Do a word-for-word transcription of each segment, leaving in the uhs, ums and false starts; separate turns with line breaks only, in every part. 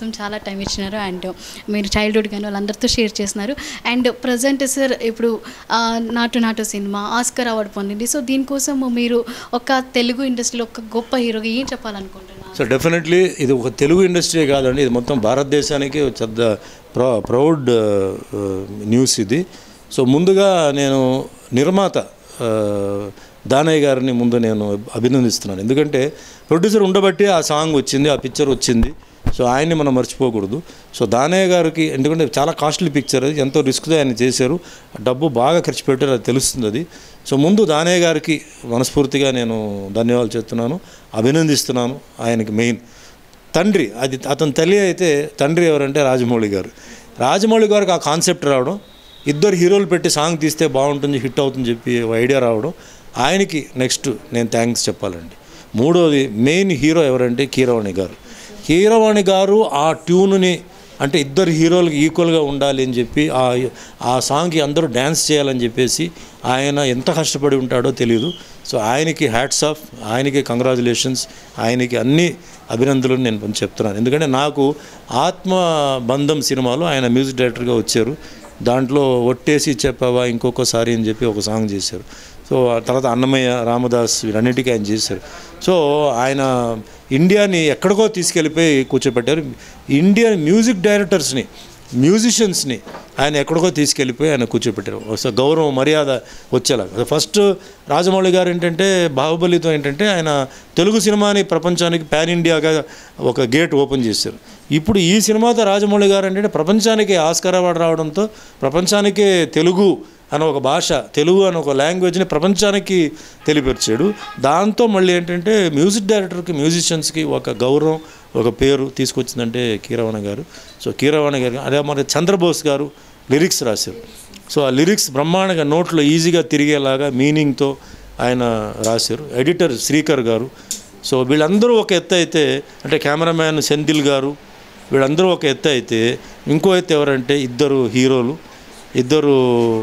కోసం చాలా టైం ఇచ్చినారు అండ్ మీరు చైల్డ్హుడ్ కానీ వాళ్ళందరితో షేర్ చేస్తున్నారు. అండ్ ప్రజెంట్ సార్ ఇప్పుడు Naatu Naatu cinema Oscar award పొందింది. సో దీనికోసం మీరు ఒక తెలుగు ఇండస్ట్రీలో ఒక గొప్ప హీరోగా ఏం చెప్పాలనుకుంటున్నారు?
సో డెఫినెట్లీ ఇది ఒక తెలుగు ఇండస్ట్రీ కాదండి, ఇది మొత్తం భారతదేశానికి పెద్ద ప్రౌ ప్రౌడ్ న్యూస్ ఇది. సో ముందుగా నేను నిర్మాత దానయ్య గారిని ముందు నేను అభినందిస్తున్నాను. ఎందుకంటే ప్రొడ్యూసర్ ఉండబట్టి ఆ సాంగ్ వచ్చింది, ఆ పిక్చర్ వచ్చింది. సో ఆయన్ని మనం మర్చిపోకూడదు. సో దానయ్య గారికి ఎందుకంటే చాలా కాస్ట్లీ పిక్చర్, అది ఎంతో రిస్క్తో ఆయన చేశారు, డబ్బు బాగా ఖర్చు పెట్టారు, అది తెలుస్తుంది అది. సో ముందు దానయ్య గారికి మనస్ఫూర్తిగా నేను ధన్యవాదాలు చెప్తున్నాను, అభినందిస్తున్నాను. ఆయనకి మెయిన్ తండ్రి, అది అతని తల్లి అయితే తండ్రి ఎవరంటే రాజమౌళి గారు. రాజమౌళి గారికి ఆ కాన్సెప్ట్ రావడం, ఇద్దరు హీరోలు పెట్టి సాంగ్ తీస్తే బాగుంటుంది, హిట్ అవుతుందని చెప్పి ఐడియా రావడం, ఆయనకి నెక్స్ట్ నేను థ్యాంక్స్ చెప్పాలండి. మూడోది మెయిన్ హీరో ఎవరంటే కీరవాణి గారు. కీరవాణి గారు ఆ ట్యూన్ని అంటే ఇద్దరు హీరోలకు ఈక్వల్గా ఉండాలి అని చెప్పి ఆ ఆ సాంగ్కి అందరూ డ్యాన్స్ చేయాలని చెప్పేసి ఆయన ఎంత కష్టపడి ఉంటాడో తెలియదు. సో ఆయనకి హ్యాట్స్ ఆఫ్, ఆయనకి కంగ్రాచులేషన్స్, ఆయనకి అన్ని అభినందనలు నేను చెప్తున్నాను. ఎందుకంటే నాకు ఆత్మబంధం సినిమాలో ఆయన మ్యూజిక్ డైరెక్టర్గా వచ్చారు. దాంట్లో ఒట్టేసి చెప్పావా ఇంకొకసారి అని చెప్పి ఒక సాంగ్ చేశారు. సో ఆ తర్వాత అన్నమయ్య, రామదాస్ వీరన్నిటికీ ఆయన చేశారు. సో ఆయన ఇండియాని ఎక్కడికో తీసుకెళ్ళిపోయి కూర్చోబెట్టారు. ఇండియన్ మ్యూజిక్ డైరెక్టర్స్ని, మ్యూజిషియన్స్ని ఆయన ఎక్కడికో తీసుకెళ్ళిపోయి ఆయన కూర్చోబెట్టారు. సో గౌరవం, మర్యాద వచ్చేలాగా. ఫస్ట్ రాజమౌళి గారు ఏంటంటే బాహుబలితో ఏంటంటే ఆయన తెలుగు సినిమాని ప్రపంచానికి పాన్ ఇండియాగా ఒక గేట్ ఓపెన్ చేశారు. ఇప్పుడు ఈ సినిమాతో రాజమౌళి గారు ఏంటంటే ప్రపంచానికి ఆస్కార్ అవార్డు రావడంతో ప్రపంచానికే తెలుగు అనే ఒక భాష, తెలుగు అనే ఒక లాంగ్వేజ్ని ప్రపంచానికి తెలియపరిచాడు. దాంతో మళ్ళీ ఏంటంటే మ్యూజిక్ డైరెక్టర్కి, మ్యూజిషియన్స్కి ఒక గౌరవం, ఒక పేరు తీసుకొచ్చిందంటే కీరవాణి గారు. సో కీరవాణి గారు అదే మరి చంద్రబోస్ గారు లిరిక్స్ రాశారు. సో ఆ లిరిక్స్ బ్రహ్మాండంగా నోట్లో ఈజీగా తిరిగేలాగా మీనింగ్తో ఆయన రాశారు. ఎడిటర్ శ్రీకర్ గారు. సో వీళ్ళందరూ ఒక ఎత్తు అయితే, అంటే కెమెరామ్యాన్ సెంధిల్ గారు, వీళ్ళందరూ ఒక ఎత్తు అయితే, ఇంకో ఎత్తు ఎవరంటే ఇద్దరు హీరోలు, ఇద్దరు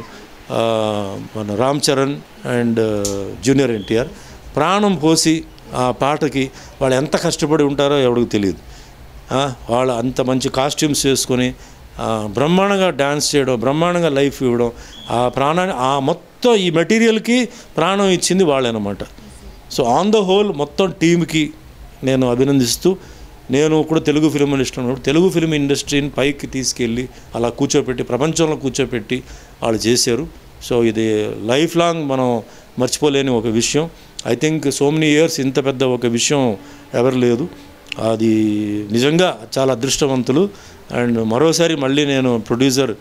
మన రామ్ చరణ్ అండ్ జూనియర్ ఎన్టీఆర్ ప్రాణం పోసి ఆ పాటకి వాళ్ళు ఎంత కష్టపడి ఉంటారో ఎవరికి తెలియదు. వాళ్ళు అంత మంచి కాస్ట్యూమ్స్ వేసుకొని బ్రహ్మాండంగా డ్యాన్స్ చేయడం, బ్రహ్మాండంగా లైఫ్ ఇవ్వడం, ఆ ప్రాణాన్ని ఆ మొత్తం ఈ మెటీరియల్కి ప్రాణం ఇచ్చింది వాళ్ళనమాట. సో ఆన్ ద హోల్ మొత్తం టీంకి నేను అభినందిస్తూ, నేను కూడా తెలుగు ఫిలిం ఇండస్ట్రీ ఉన్నప్పుడు తెలుగు ఫిలిం ఇండస్ట్రీని పైకి తీసుకెళ్ళి అలా కూర్చోపెట్టి ప్రపంచంలో కూర్చోపెట్టి వాళ్ళు చేశారు. సో ఇది లైఫ్ లాంగ్ మనం మర్చిపోలేని ఒక విషయం. I think so many years ఇంత పెద్ద ఒక విషయం ఎవరు లేదు. అది నిజంగా చాలా అదృష్టవంతులు. అండ్ మరోసారి మళ్ళీ నేను ప్రొడ్యూసర్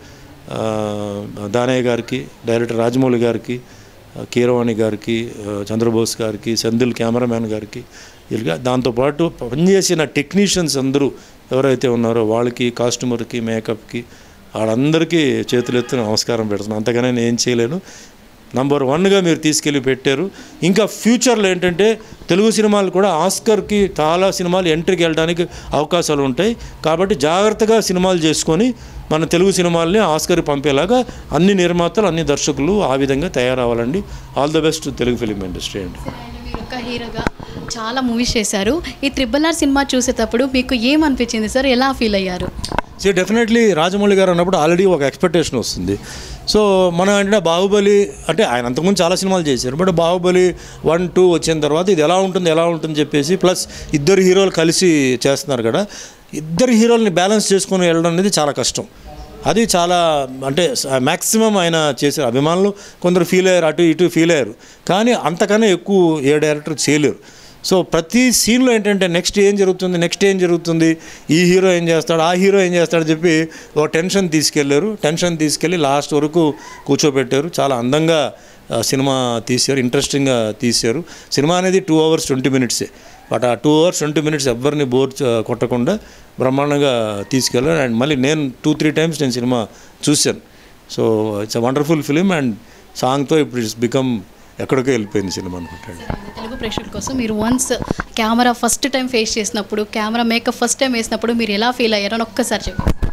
దానయ్య గారికి, డైరెక్టర్ రాజమౌళి గారికి, కీరవాణి గారికి, చంద్రబోస్ గారికి, సెంధిల్ కెమెరామ్యాన్ గారికి, ఇలా దాంతోపాటు పనిచేసిన టెక్నీషియన్స్ అందరూ ఎవరైతే ఉన్నారో వాళ్ళకి, కాస్ట్యూమర్కి, మేకప్కి, వాళ్ళందరికీ చేతులెత్తి నమస్కారం పెడుతున్నాను. అంతగానే నేను ఏం చేయలేను. నంబర్ వన్గా మీరు తీసుకెళ్ళి పెట్టారు. ఇంకా ఫ్యూచర్లో ఏంటంటే తెలుగు సినిమాలు కూడా ఆస్కర్కి చాలా సినిమాలు ఎంట్రీకి వెళ్ళడానికి అవకాశాలు ఉంటాయి. కాబట్టి జాగ్రత్తగా సినిమాలు చేసుకొని మన తెలుగు సినిమాల్ని ఆస్కర్కి పంపేలాగా అన్ని నిర్మాతలు, అన్ని దర్శకులు ఆ విధంగా తయారవ్వాలండి. All the best Telugu film industry అండి.
మీరు ఒక హీరోగా చాలా మూవీస్ చేశారు. ఈ త్రిబుల్ ఆర్ సినిమా చూసేటప్పుడు మీకు ఏమనిపించింది సార్? ఎలా ఫీల్ అయ్యారు?
సో డెఫినెట్లీ రాజమౌళి గారు అన్నప్పుడు ఆల్రెడీ ఒక ఎక్స్పెక్టేషన్ వస్తుంది. సో మనం ఏంటంటే బాహుబలి అంటే ఆయన అంతకుముందు చాలా సినిమాలు చేశారు, బట్ బాహుబలి వన్ టూ వచ్చిన తర్వాత ఇది ఎలా ఉంటుంది ఎలా ఉంటుంది చెప్పేసి, ప్లస్ ఇద్దరు హీరోలు కలిసి చేస్తున్నారు కదా, ఇద్దరు హీరోల్ని బ్యాలెన్స్ చేసుకొని వెళ్ళడం అనేది చాలా కష్టం. అది చాలా అంటే మ్యాక్సిమం ఆయన చేశారు. అభిమానులు కొందరు ఫీల్ అయ్యారు, అటు ఇటు ఫీల్ అయ్యారు, కానీ అంతకన్నా ఎక్కువ ఏ డైరెక్టర్ చేయలేరు. సో ప్రతి సీన్లో ఏంటంటే నెక్స్ట్ ఏం జరుగుతుంది, నెక్స్ట్ ఏం జరుగుతుంది, ఈ హీరో ఏం చేస్తాడు, ఆ హీరో ఏం చేస్తాడు చెప్పి ఒక టెన్షన్ తీసుకెళ్ళారు. టెన్షన్ తీసుకెళ్ళి లాస్ట్ వరకు కూర్చోబెట్టారు. చాలా అందంగా సినిమా తీశారు, ఇంట్రెస్టింగ్గా తీశారు. సినిమా అనేది టూ అవర్స్ ట్వంటీ మినిట్సే, బట్ ఆ టూ అవర్స్ ట్వంటీ మినిట్స్ ఎవరిని బోర్ కొట్టకుండా బ్రహ్మాండంగా తీసుకెళ్ళారు. అండ్ మళ్ళీ నేను టూ త్రీ టైమ్స్ నేను సినిమా చూశాను. So it's a wonderful film and సాంగ్తో ఇప్పుడు ఇట్స్ బికమ్ ఎక్కడికో వెళ్ళిపోయింది సినిమా అనుకుంటాను.
తెలుగు ప్రేక్షకుల కోసం మీరు once camera first time face చేసినప్పుడు, కెమెరా మేకప్ ఫస్ట్ టైం వేసినప్పుడు మీరు ఎలా ఫీల్ అయ్యారో అని ఒక్కసారి చెప్పండి.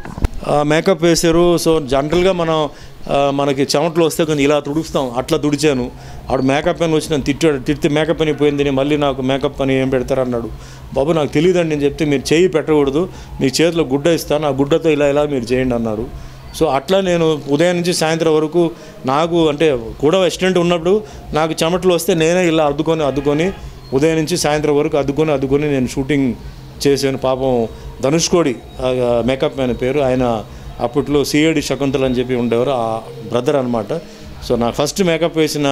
మేకప్ వేశారు. సో జనరల్గా మనం మనకి చెమటలు వస్తే కొంచెం ఇలా తుడుస్తాం, అట్లా తుడిచాను. ఆడు మేకప్ అని వచ్చి నన్ను తిట్టాడు. తిడితే మేకప్ అని పోయింది, మళ్ళీ నాకు మేకప్ అని ఏం పెడతారు అన్నాడు. బాబు నాకు తెలియదండి నేను చెప్తే, మీరు చేయి పెట్టకూడదు, మీ చేతిలో గుడ్డ ఇస్తాను, ఆ గుడ్డతో ఇలా ఇలా మీరు చేయండి అన్నారు. సో అట్లా నేను ఉదయం నుంచి సాయంత్రం వరకు నాకు అంటే కూడా అసిస్టెంట్ ఉన్నప్పుడు నాకు చెమటలు వస్తే నేనే ఇలా అద్దుకొని అద్దుకొని ఉదయం నుంచి సాయంత్రం వరకు అద్దుకొని అద్దుకొని నేను షూటింగ్ చేశాను. పాపం ధనుష్కోడి మేకప్ మ్యాన్ పేరు, ఆయన అప్పట్లో సిఐడి శకుంతల్ అని చెప్పి ఉండేవారు, ఆ బ్రదర్ అనమాట. సో నా ఫస్ట్ మేకప్ వేసిన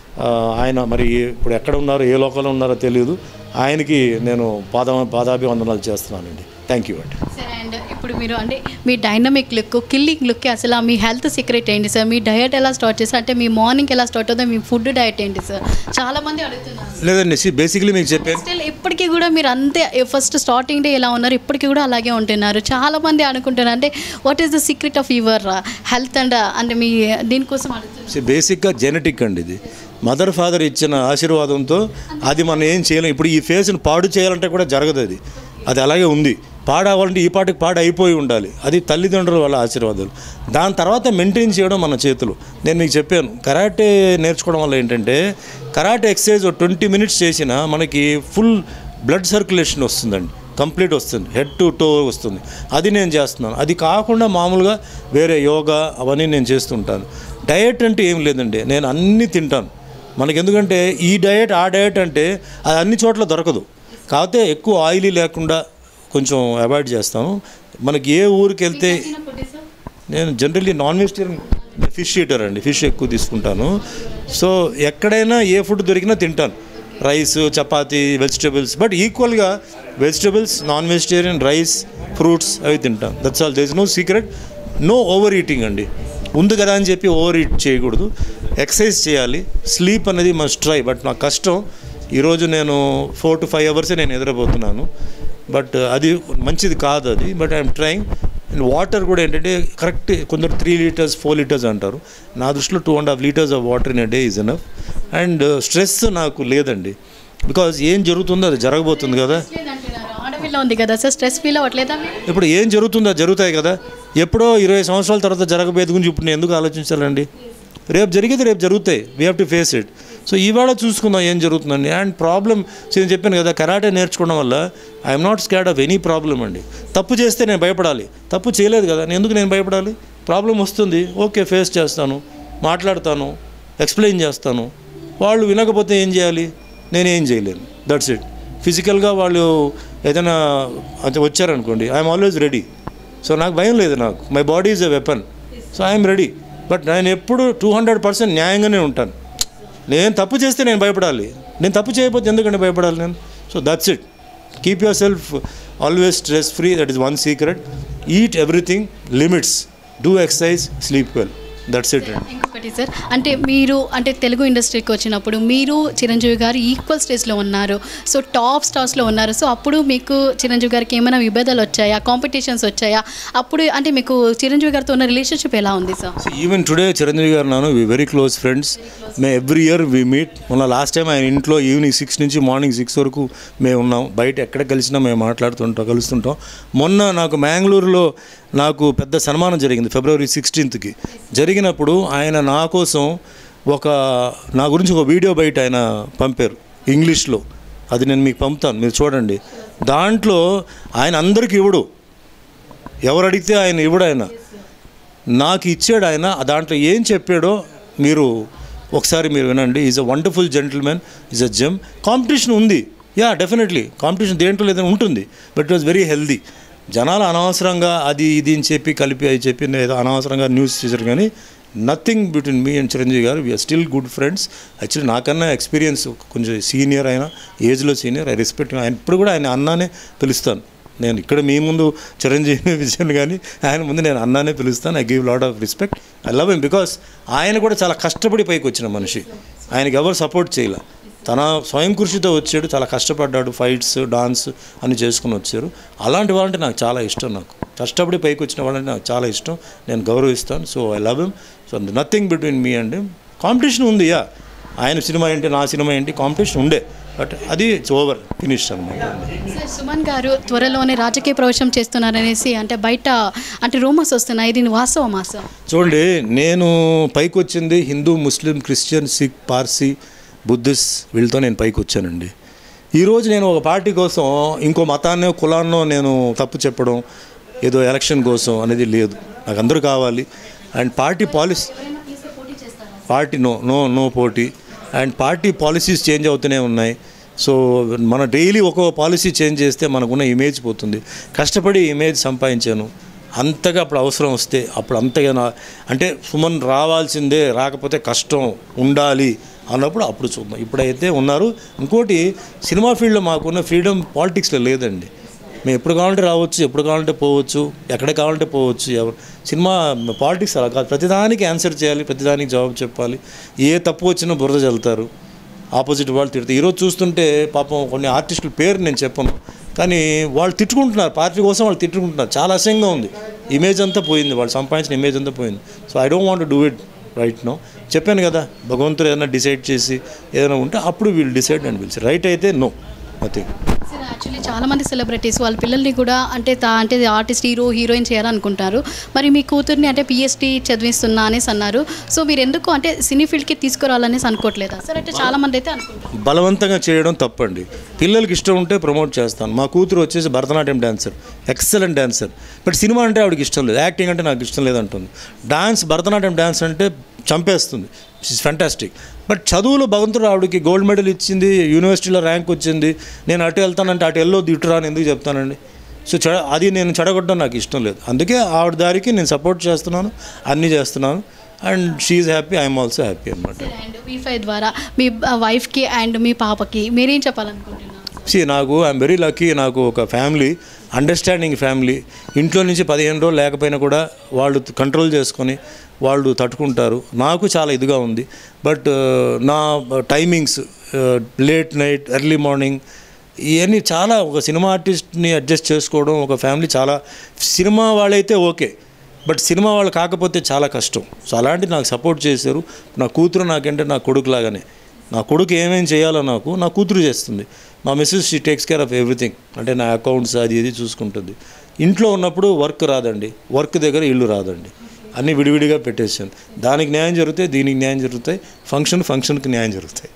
ఆయన మరి ఇప్పుడు ఎక్కడ ఉన్నారో ఏ లోకంలో ఉన్నారో తెలియదు, ఆయనకి నేను పాద పాదాభివందనాలు చేస్తున్నానండి. థ్యాంక్ యూ అండి.
సార్ అండ్ ఇప్పుడు మీరు అంటే మీ డైనమిక్ లుక్, కిల్లింగ్ లుక్ అసలు మీ హెల్త్ సీక్రెట్ ఏంటి సార్? మీ డయట్ ఎలా స్టార్ట్ చేస్తారు? అంటే మీ మార్నింగ్ ఎలా స్టార్ట్ అవుతుందో మీ ఫుడ్ డయట్ ఏంటి సార్? చాలా మంది అడుగుతున్నారు.
లేదండి, బేసిక్లీ మీకు చెప్పాను,
స్టిల్ ఇప్పటికీ కూడా మీరు అంతే ఫస్ట్ స్టార్టింగ్ డే ఎలా ఉన్నారు ఇప్పటికీ కూడా అలాగే ఉంటున్నారు. చాలా మంది అనుకుంటున్నారు అంటే what is the secret of your health and అంటే మీ దీనికోసం అడుగుతున్నారు.
బేసిక్గా జెనెటిక్ అండి, ఇది మదర్ ఫాదర్ ఇచ్చిన ఆశీర్వాదంతో అది మనం ఏం చేయలేం. ఇప్పుడు ఈ ఫేస్ని పాడు చేయాలంటే కూడా జరగదు, అది అది అలాగే ఉంది. పాడవాలంటే ఈ పాటికి పాడు అయిపోయి ఉండాలి, అది తల్లిదండ్రుల వాళ్ళ ఆశీర్వాదాలు. దాని తర్వాత మెయింటైన్ చేయడం మన చేతులు. నేను మీకు చెప్పాను, కరాటే నేర్చుకోవడం వల్ల ఏంటంటే కరాటే ఎక్సర్సైజ్ ట్వంటీ మినిట్స్ చేసినా మనకి ఫుల్ బ్లడ్ సర్క్యులేషన్ వస్తుందండి, కంప్లీట్ వస్తుంది, హెడ్ టు టో వస్తుంది. అది నేను చేస్తున్నాను. అది కాకుండా మామూలుగా వేరే యోగా అవన్నీ నేను చేస్తుంటాను. డయట్ అంటే ఏం లేదండి, నేను అన్నీ తింటాను. మనకి ఎందుకంటే ఈ డయట్ ఆ డయట్ అంటే అది అన్ని చోట్ల దొరకదు. కాకపోతే ఎక్కువ ఆయిలీ లేకుండా కొంచెం అవాయిడ్ చేస్తాను. మనకి ఏ ఊరికి వెళ్తే నేను generally non vegetarian, fish eater అండి, ఫిష్ ఎక్కువ తీసుకుంటాను. సో ఎక్కడైనా ఏ ఫుడ్ దొరికినా తింటాను, రైస్ చపాతీ వెజిటేబుల్స్, బట్ ఈక్వల్గా vegetables non vegetarian rice fruits అవి తింటాను. That's all, there is no secret, no over eating అండి. ఉంది కదా అని చెప్పి ఓవర్ ఈట్ చేయకూడదు. ఎక్సర్సైజ్ చేయాలి, స్లీప్ అనేది మస్ట్ ట్రై, బట్ నాకు కష్టం. ఈరోజు నేను ఫోర్ టు ఫైవ్ అవర్సే నేను నిద్రపోతున్నాను, బట్ అది మంచిది కాదు అది, but I'm trying. And water కూడా ఏంటంటే కరెక్ట్, కొందరు త్రీ లీటర్స్ ఫోర్ లీటర్స్ అంటారు, నా దృష్టిలో two and half litres of water in a day is enough. And stress నాకు లేదండి, బికాజ్ ఏం జరుగుతుందో అది జరగబోతుంది కదా.
ఉంది కదా సార్, స్ట్రెస్ ఫీల్ అవ్వట్లేదా?
ఇప్పుడు ఏం జరుగుతుందో జరుగుతాయి కదా, ఎప్పుడో ఇరవై సంవత్సరాల తర్వాత జరగబోయేది గురించి ఇప్పుడు నేను ఎందుకు ఆలోచించాలండి? రేపు జరిగేది రేపు జరుగుతాయి, we have to face it. So ఈవేళ చూసుకుందాం ఏం జరుగుతుందండి. అండ్ ప్రాబ్లం నేను చెప్పాను కదా, కరాటే నేర్చుకోవడం వల్ల I'm not scared of any problem అండి. తప్పు చేస్తే నేను భయపడాలి, తప్పు చేయలేదు కదా, నేను ఎందుకు నేను భయపడాలి? ప్రాబ్లం వస్తుంది, ఓకే ఫేస్ చేస్తాను, మాట్లాడతాను, ఎక్స్ప్లెయిన్ చేస్తాను. వాళ్ళు వినకపోతే ఏం చేయాలి? నేనేం చేయలేను, దట్స్ ఇట్. ఫిజికల్గా వాళ్ళు ఏదైనా వచ్చారనుకోండి, ఐఎమ్ ఆల్వేస్ రెడీ. సో నాకు భయం లేదు, నాకు my body is a weapon, so I'm ready. But నేను ఎప్పుడు టూ హండ్రెడ్ పర్సెంట్ న్యాయంగానే ఉంటాను. నేను తప్పు చేస్తే నేను భయపడాలి, నేను తప్పు చేయకపోతే ఎందుకంటే భయపడాలి నేను? So that's it. Keep yourself always stress free, that is one secret. Eat everything, limits, do exercise, sleep well, that's it.
ఇంకొకటి సార్, అంటే మీరు అంటే తెలుగు ఇండస్ట్రీకి వచ్చినప్పుడు మీరు చిరంజీవి గారు ఈక్వల్ స్టేజ్లో ఉన్నారు, సో టాప్ స్టార్స్లో ఉన్నారు. సో అప్పుడు మీకు చిరంజీవి గారికి ఏమైనా విభేదాలు వచ్చాయా, కాంపిటీషన్స్ వచ్చాయా? అప్పుడు అంటే మీకు చిరంజీవి గారితో ఉన్న రిలేషన్షిప్ ఎలా ఉంది sir?
Even today Chiranjeevi garu నాను we very close friends. May every year we meet. మొన్న లాస్ట్ టైం ఆయన ఇంట్లో ఈవినింగ్ సిక్స్ నుంచి మార్నింగ్ సిక్స్ వరకు మేము ఉన్నాం. బయట ఎక్కడ కలిసినా మేము మాట్లాడుతుంటాం, కలుస్తుంటాం. మొన్న నాకు మ్యాంగ్లూరులో నాకు పెద్ద సన్మానం జరిగింది ఫిబ్రవరి సిక్స్టీన్త్కి. జరిగినప్పుడు ఆయన నా కోసం ఒక నా గురించి ఒక వీడియో బయట ఆయన పంపారు ఇంగ్లీష్లో, అది నేను మీకు పంపుతాను, మీరు చూడండి. దాంట్లో ఆయన అందరికీ ఇవ్వడు, ఎవరు అడిగితే ఆయన ఇవ్వడు, ఆయన నాకు ఇచ్చాడు. ఆయన దాంట్లో ఏం చెప్పాడో మీరు ఒకసారి మీరు వినండి. Is a wonderful gentlemen, is a gem. Competition ఉంది, యా డెఫినెట్లీ కాంపిటీషన్ దేంట్లో లేదని ఉంటుంది, but it was very healthy. జనాలు అనవసరంగా అది ఇది అని చెప్పి కలిపి అది చెప్పి ఏదో అనవసరంగా న్యూస్ చేశారు, కానీ nothing between me and Chiranjeevi garu. We're still good friends. Actually నాకన్నా ఎక్స్పీరియన్స్ కొంచెం సీనియర్, అయినా ఏజ్లో సీనియర్, ఐ రెస్పెక్ట్. ఆయన ఇప్పుడు కూడా ఆయన అన్నానే పిలుస్తాను. నేను ఇక్కడ మీ ముందు చిరంజీవి విజయన్ కానీ ఆయన ముందు నేను అన్నానే పిలుస్తాను. I give lot of respect, I love him. Because ఆయన కూడా చాలా కష్టపడి పైకి వచ్చిన మనిషి, ఆయనకి ఎవరు సపోర్ట్ చేయలే, తన స్వయం కృషితో వచ్చాడు, చాలా కష్టపడ్డాడు, ఫైట్స్ డాన్స్ అన్ని చేసుకుని వచ్చారు. అలాంటి వాళ్ళంటే నాకు చాలా ఇష్టం. నాకు కష్టపడి పైకి వచ్చిన వాళ్ళంటే నాకు చాలా ఇష్టం, నేను గౌరవిస్తాను. So I love him. So nothing between me and him. Competition ఉంది, యా, ఆయన సినిమా ఏంటి నా సినిమా ఏంటి కాంపిటీషన్ ఉండే, బట్ అది ఇట్స్ ఓవర్ ఫినిష్ అనమాట.
సార్ సుమన్ గారు త్వరలోనే రాజకీయ ప్రవేశం చేస్తున్నారనేసి అంటే బయట అంటే రూమర్స్ వస్తున్నాయి, ఇది వాస్తవమా సార్?
చూడండి, నేను పైకి వచ్చింది Hindu, Muslim, Christian, Sikh, Parsi, Buddhist వీళ్ళతో నేను పైకి వచ్చానండి. ఈరోజు నేను ఒక పార్టీ కోసం ఇంకో మతాన్నో కులాన్నో నేను తప్పు చెప్పడం ఏదో ఎలక్షన్ కోసం అనేది లేదు. నాకు అందరూ కావాలి. And party policy party no no no పోటీ అండ్ పార్టీ పాలసీస్ చేంజ్ అవుతూనే ఉన్నాయి. సో మన డైలీ ఒక్కొక్క పాలసీ చేంజ్ చేస్తే మనకున్న ఇమేజ్ పోతుంది. కష్టపడి ఇమేజ్ సంపాదించాను. అంతగా అప్పుడు అవసరం వస్తే అప్పుడు అంతగా నా అంటే సుమన్ రావాల్సిందే, రాకపోతే కష్టం ఉండాలి అన్నప్పుడు అప్పుడు చూద్దాం. ఇప్పుడైతే ఉన్నారు. ఇంకోటి సినిమా ఫీల్డ్లో మాకున్న ఫ్రీడమ్ పాలిటిక్స్లో లేదండి. మేము ఎప్పుడు కావాలంటే రావచ్చు, ఎప్పుడు కావాలంటే పోవచ్చు, ఎక్కడ కావాలంటే పోవచ్చు. ఎవరు సినిమా పాలిటిక్స్ అలా కాదు. ప్రతిదానికి ఆన్సర్ చేయాలి, ప్రతిదానికి జవాబు చెప్పాలి. ఏ తప్పు వచ్చినా బురద చల్లుతారు, ఆపోజిట్ వాళ్ళు తిడతారు. ఈరోజు చూస్తుంటే పాపం కొన్ని ఆర్టిస్టుల పేరు నేను చెప్పను, కానీ వాళ్ళు తిట్టుకుంటున్నారు, పార్టీ కోసం వాళ్ళు తిట్టుకుంటున్నారు. చాలా అసహ్యంగా ఉంది. ఇమేజ్ అంతా పోయింది, వాళ్ళు సంపాదించిన ఇమేజ్ అంతా పోయింది. So I don't want to do it right now. చెప్పాను కదా, భగవంతుడు ఏదైనా డిసైడ్ చేసి ఏదైనా ఉంటే అప్పుడు వీళ్ళు డిసైడ్ అండ్ పిలిచి రైట్ అయితే నో నథింగ్.
సార్ యాక్చువల్లీ చాలామంది సెలబ్రిటీస్ వాళ్ళ పిల్లల్ని కూడా అంటే తా అంటే ఆర్టిస్ట్ హీరో హీరోయిన్ చేయాలనుకుంటారు. మరి మీ కూతుర్ని అంటే పిహెచ్డి చదివిస్తున్నా అనేసి అన్నారు. సో మీరు ఎందుకు అంటే సినీ ఫీల్డ్కి తీసుకురావాలనేసి అనుకోవట్లేదా సార్? అంటే చాలామంది అయితే అనుకుంటారు.
బలవంతంగా చేయడం తప్పండి. పిల్లలకి ఇష్టం ఉంటే ప్రమోట్ చేస్తాను. మా కూతురు వచ్చేసి Bharatanatyam dancer, excellent dancer. But cinema అంటే ఆవిడకి ఇష్టం లేదు, యాక్టింగ్ అంటే నాకు ఇష్టం లేదంటుంది. డాన్స్, భరతనాట్యం డాన్స్ అంటే చంపేస్తుంది. It's fantastic. బట్ చదువులో భగవంతుడు ఆవిడకి గోల్డ్ మెడల్ ఇచ్చింది, యూనివర్సిటీలో ర్యాంక్ వచ్చింది. నేను అటు వెళ్తానంటే అటు వెళ్ళొద్దు, ఇటు రాని ఎందుకు చెప్తానండి? సో చెడ అది నేను చెడగొట్టడం నాకు ఇష్టం లేదు. అందుకే ఆవిడ దారికి నేను సపోర్ట్ చేస్తున్నాను, అన్నీ చేస్తున్నాను. And she happy, I'm also happy అనమాట.
అండ్ వీఫై ద్వారా మీ వైఫ్కి అండ్ మీ పాపకి మీరేం చెప్పాలనుకుంటున్నారు?
సి నాకు ఐఎమ్ వెరీ లక్కీ. నాకు ఒక ఫ్యామిలీ, అండర్స్టాండింగ్ ఫ్యామిలీ. ఇంట్లో నుంచి పదిహేను రోజులు లేకపోయినా కూడా వాళ్ళు కంట్రోల్ చేసుకొని వాళ్ళు తట్టుకుంటారు. నాకు చాలా ఇదిగా ఉంది. బట్ నా timings late night, early morning ఇవన్నీ చాలా ఒక సినిమా ఆర్టిస్ట్ని అడ్జస్ట్ చేసుకోవడం ఒక ఫ్యామిలీ చాలా. సినిమా వాళ్ళైతే ఓకే, బట్ సినిమా వాళ్ళు కాకపోతే చాలా కష్టం. సో అలాంటి నాకు సపోర్ట్ చేశారు. నా కూతురు నాకంటే నా కొడుకులాగానే. నా కొడుకు ఏమేం చేయాలో నాకు నా కూతురు చేస్తుంది. మా missus she takes care of everything. అంటే నా అకౌంట్స్ అది ఇది చూసుకుంటుంది. ఇంట్లో ఉన్నప్పుడు వర్క్ రాదండి, వర్క్ దగ్గర ఇల్లు రాదండి. అన్నీ విడివిడిగా పెట్టేసాను. దానికి న్యాయం జరుగుతాయి, దీనికి న్యాయం జరుగుతాయి, ఫంక్షన్ ఫంక్షన్కి న్యాయం జరుగుతాయి.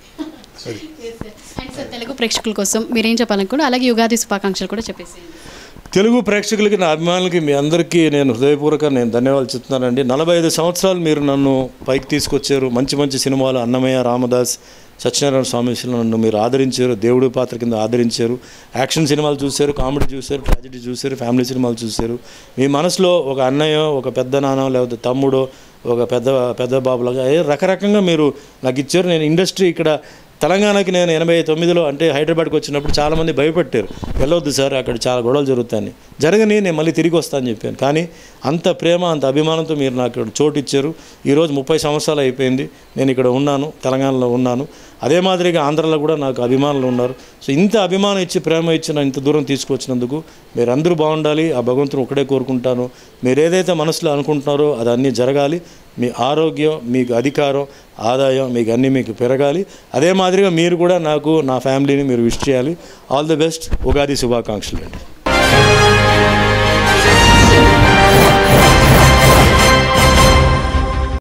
అండ్ సార్ తెలుగు ప్రేక్షకుల కోసం మీరేం చెప్పాలనుకుంటే అలాగే యుగాది శుభాకాంక్షలు కూడా చెప్పేసి.
తెలుగు ప్రేక్షకులకి, నా అభిమానులకి, మీ అందరికీ నేను హృదయపూర్వక నేను ధన్యవాదాలు చెప్తున్నానండి. నలభై ఐదు సంవత్సరాలు మీరు నన్ను పైకి తీసుకొచ్చారు. మంచి మంచి సినిమాలు అన్నమయ్య, రామదాస్, సత్యనారాయణ స్వామి నన్ను మీరు ఆదరించారు, దేవుడి పాత్ర కింద ఆదరించారు. యాక్షన్ సినిమాలు చూశారు, కామెడీ చూశారు, ట్రాజెడీ చూశారు, ఫ్యామిలీ సినిమాలు చూశారు. మీ మనసులో ఒక అన్నయ్య, ఒక పెద్ద నాన్న, లేకపోతే తమ్ముడో, ఒక పెద్ద పెద్ద బాబులాగా రకరకంగా మీరు నాకు ఇచ్చారు. నేను ఇండస్ట్రీ ఇక్కడ తెలంగాణకి నేను ఎనభై తొమ్మిదిలో అంటే హైదరాబాద్కి వచ్చినప్పుడు చాలామంది భయపెట్టారు, వెళ్ళొద్దు సార్ అక్కడ చాలా గొడవలు జరుగుతాయని. జరగని నేను మళ్ళీ తిరిగి వస్తానని చెప్పాను. కానీ అంత ప్రేమ, అంత అభిమానంతో మీరు నాకు ఇక్కడ చోటు ఇచ్చారు. ఈరోజు ముప్పై సంవత్సరాలు అయిపోయింది నేను ఇక్కడ ఉన్నాను, తెలంగాణలో ఉన్నాను. అదే మాదిరిగా ఆంధ్రాలో కూడా నాకు అభిమానులు ఉన్నారు. సో ఇంత అభిమానం ఇచ్చి, ప్రేమ ఇచ్చి ఇంత దూరం తీసుకొచ్చినందుకు మీరందరూ బాగుండాలి. ఆ భగవంతుని ఒకటే కోరుకుంటాను. మీరు ఏదైతే మనసులో అనుకుంటున్నారో అది అన్నీ జరగాలి. మీ ఆరోగ్యం, మీకు అధికారం, ఆదాయం మీకు అన్నీ మీకు పెరగాలి. అదే మాదిరిగా మీరు కూడా నాకు, నా ఫ్యామిలీని మీరు విష్ చేయాలి. All the best. ఉగాది శుభాకాంక్షలు అండి.